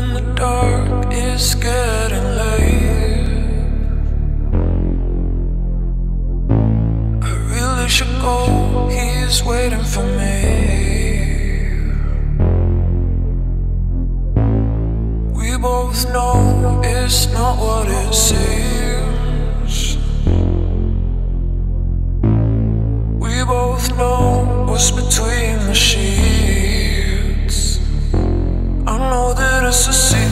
in the dark, it's getting late. I really should go, he's waiting for me. We both know it's not what it seems. We both know what's between the sheets. I know that it's a secret.